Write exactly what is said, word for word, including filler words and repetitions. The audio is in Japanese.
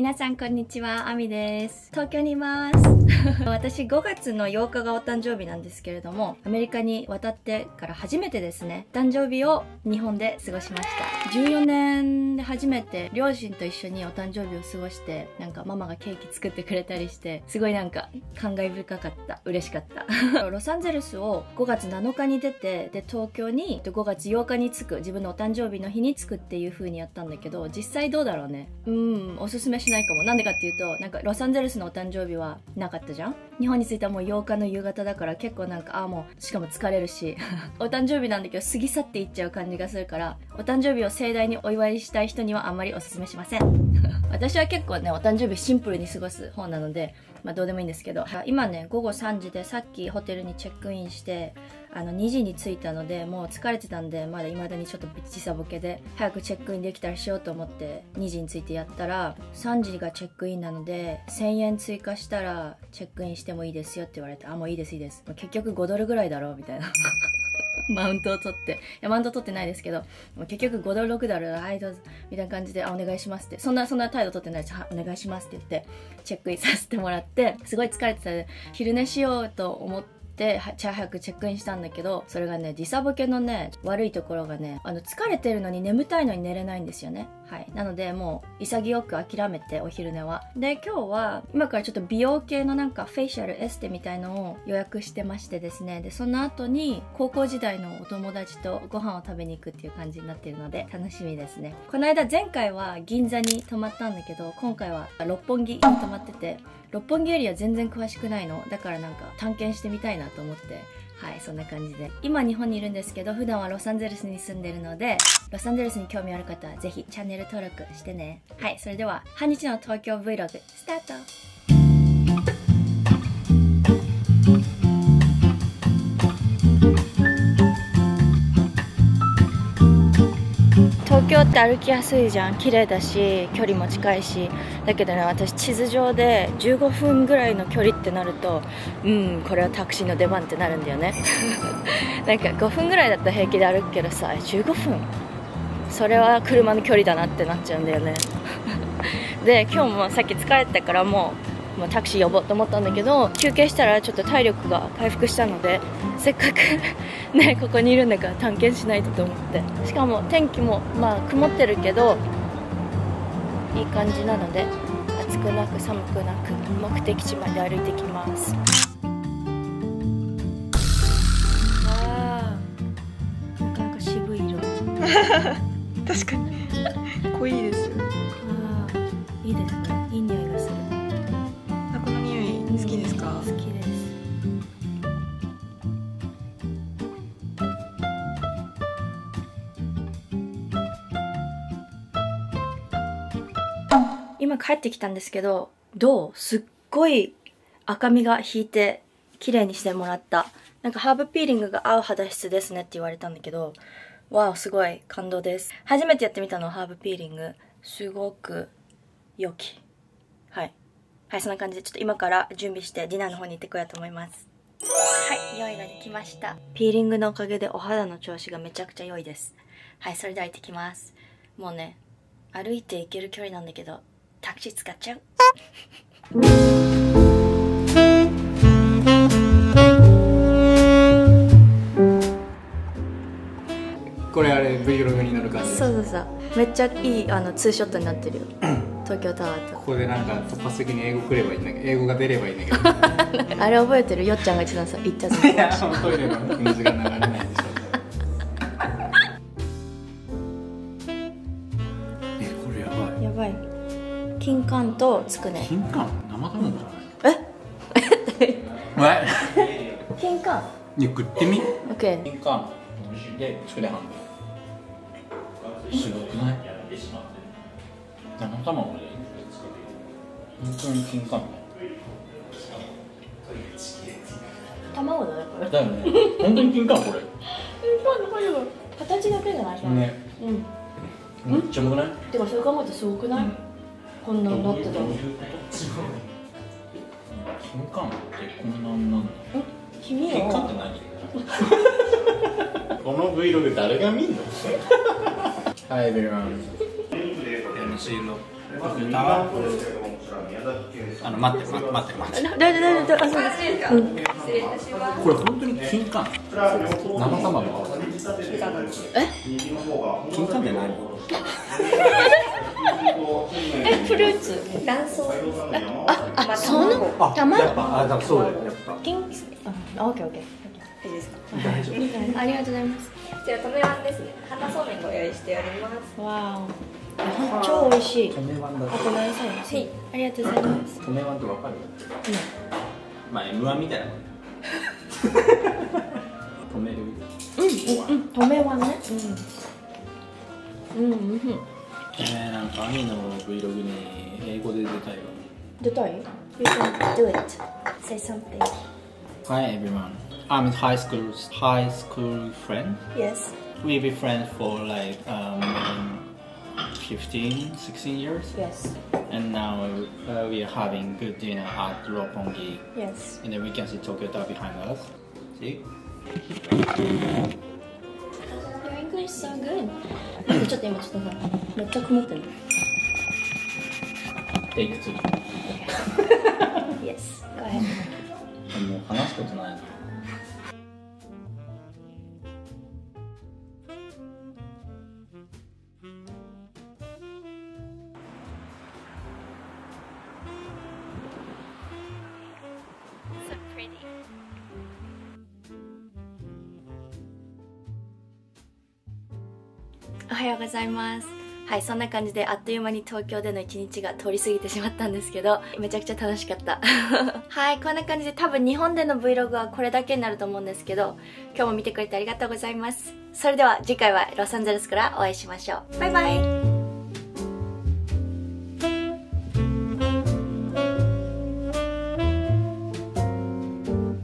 皆さんこんにちは、あみです。東京にいます私ごがつのようかがお誕生日なんですけれども、アメリカに渡ってから初めてですね、誕生日を日本で過ごしました。じゅうよねんで初めて両親と一緒にお誕生日を過ごして、なんかママがケーキ作ってくれたりして、すごいなんか感慨深かった。嬉しかったロサンゼルスをごがつなのかに出て、で東京にごがつようかに着く、自分のお誕生日の日に着くっていう風にやったんだけど、実際どうだろうね。うんおすすめしないかも。なんでかっていうと、なんかロサンゼルスのお誕生日はなかったじゃん。日本に着いたもうようかの夕方だから、結構なんかああもうしかも疲れるしお誕生日なんだけど過ぎ去っていっちゃう感じがするから、お誕生日を盛大にお祝いしたい人にはあんまりおすすめしません私は結構ね、お誕生日シンプルに過ごす方なので、まあどうでもいいんですけど、今ねごごさんじで、さっきホテルにチェックインして、あのにじに着いたので、もう疲れてたんで、まだ未だにちょっと時差ボケで早くチェックインできたらしようと思ってにじに着いてやったら、さんじがチェックインなのでせんえん追加したらチェックインしてもいいですよって言われて、あもういいですいいです、結局ごドルぐらいだろうみたいなマウントを取って、いやマウント取ってないですけど、もう結局ごドルろくドル、はいどうぞみたいな感じで、あお願いしますって、そんなそんな態度取ってないです。お願いしますって言ってチェックインさせてもらって、すごい疲れてたので昼寝しようと思ってで早くチェックインしたんだけど、それがね時差ボケのね悪いところがね、あの疲れてるのに眠たいのに寝れないんですよね。はい、なのでもう潔く諦めて、お昼寝は。で今日は今からちょっと美容系のなんかフェイシャルエステみたいのを予約してましてですね、でその後に高校時代のお友達とご飯を食べに行くっていう感じになっているので楽しみですね。この間前回は銀座に泊まったんだけど、今回は六本木に泊まってて、六本木エリア全然詳しくないのだから、なんか探検してみたいなと思って、はいそんな感じで今日本にいるんですけど、普段はロサンゼルスに住んでるので、ロサンゼルスに興味ある方はぜひチャンネル登録してね。はい、それでは半日の東京 Vlog スタート。東京って歩きやすいじゃん。綺麗だし距離も近いし。だけどね、私地図上でじゅうごふんぐらいの距離ってなると、うんこれはタクシーの出番ってなるんだよねなんかごふんぐらいだったら平気で歩くけどさ、じゅうごふんそれは車の距離だなってなっちゃうんだよねで今日もさっき疲れてたから、もうもうタクシー呼ぼうと思ったんだけど、休憩したらちょっと体力が回復したので、せっかくねここにいるんだから探検しないとと思って。しかも天気もまあ曇ってるけどいい感じなので、暑くなく寒くなく目的地まで歩いてきます。あーなかなか渋い色確かに濃いですよ。 あーいいですね、いい匂いがする。 あこの匂い好きですか？ 好きです。今帰ってきたんですけど、どう？すっごい赤みが引いて綺麗にしてもらった。なんかハーブピーリングが合う肌質ですねって言われたんだけど、わあすごい感動です。初めてやってみたのハーブピーリング、すごく良き。はいはい、そんな感じでちょっと今から準備してディナーの方に行ってこようと思います。はい、用意ができました。ピーリングのおかげでお肌の調子がめちゃくちゃ良いです。はい、それでは行ってきます。もうね歩いて行ける距離なんだけど、タクシー使っちゃうこれあれ Vlog になる感じ。 そうそうそう、めっちゃいいあのツーショットになってるよ東京タワーと。 ここでなんか突発的に英語くればいいんだけど、英語が出ればいいんだけどあれ覚えてる？よっちゃんが一番さ言ったぞ。 いやトイレの水が流れないでしょえこれやばいやばい。金柑とつくね。 金柑生卵じゃないええ金柑いや食ってみ。 オッケー。 金柑でつくね半分。すごくない？生卵で本当に金柑卵だねこれ。 だよね本当に金柑これ。 形だけじゃないかな。 ねうん。 めっちゃうまくない？ てかそれ考えてすごくない？うん、こんなになってたの。 金柑ってこんなんなんだ。 君金柑って何？この Vlog 誰が見んの？はい、ベルマン。エムシー のあの待って待って待って待って。 大丈夫大丈夫。あ、そうです。うん。 これ本当に金柑。生卵。 え？ 金柑って何？ え、フルーツ。卵巣。あ、あ、その卵。 やっぱあ、だそうだよやっぱ。 金。あ、オッケーオッケー。大丈夫ですか？ 大丈夫。 ありがとうございます。 じゃあ、とめわんですね。花そうめんご用意しております。 わーお。超美味しい。 とめわんだ。 あ、ごめんなさい。はい。ありがとうございます。 とめわんってわかる？まあ エムワン みたいな。止める。 うんうんうん。とめはね。うん。うんうん。 えー、なんかアミの Vlog に英語で出たいわ。 出たい？ You can do it. Say something. Hi everyone. I'm high school high school friend. Yes. We've been friends for like um fifteen, sixteen years. Yes. And now uh, we are having good dinner at Roppongi. Yes. And then we can see Tokyo Tower behind us. See? Your English is so good. ちょっと今ちょっとさ、めっちゃ曇ってる。 Take two. Yes. Go ahead. もう話すことないな。 おはようございます。はい、そんな感じであっという間に東京での一日が通り過ぎてしまったんですけど、めちゃくちゃ楽しかった。はい、こんな感じで多分日本での Vlog はこれだけになると思うんですけど、今日も見てくれてありがとうございます。それでは次回はロサンゼルスからお会いしましょう。バイバイ。